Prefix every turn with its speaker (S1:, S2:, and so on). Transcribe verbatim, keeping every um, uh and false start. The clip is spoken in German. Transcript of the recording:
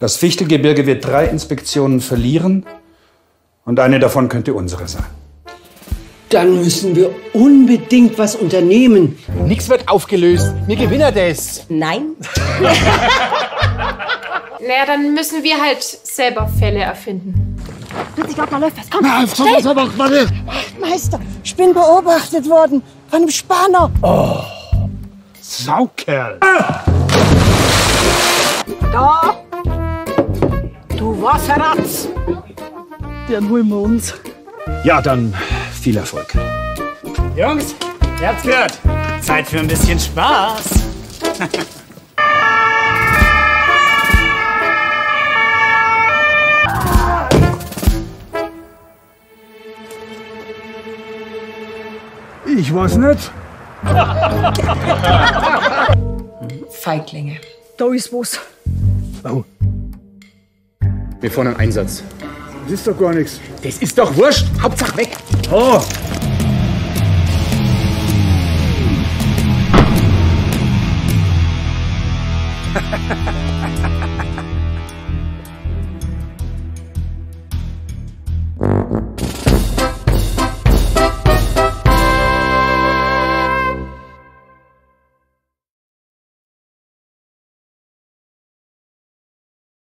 S1: Das Fichtelgebirge wird drei Inspektionen verlieren und eine davon könnte unsere sein.
S2: Dann müssen wir unbedingt was unternehmen.
S3: Nichts wird aufgelöst. Wir gewinnen das.
S4: Nein.
S5: Naja, dann müssen wir halt selber Fälle erfinden.
S4: Ich glaube, da läuft was. Komm,
S3: Na,
S4: schnell.
S3: warte.
S4: Meister, ich bin beobachtet worden von einem Spanner.
S3: Oh, Saukerl.
S4: Da. Du Wasserratz.
S6: Den holen wir uns.
S3: Ja, dann viel Erfolg.
S7: Jungs, ihr habt's gehört. Zeit für ein bisschen Spaß.
S3: Ich weiß nicht.
S4: Feiglinge.
S6: Da ist was.
S3: Oh. Wir fahren einen Einsatz.
S1: Das ist doch gar nichts.
S3: Das ist doch wurscht. Hauptsache weg.
S1: Oh!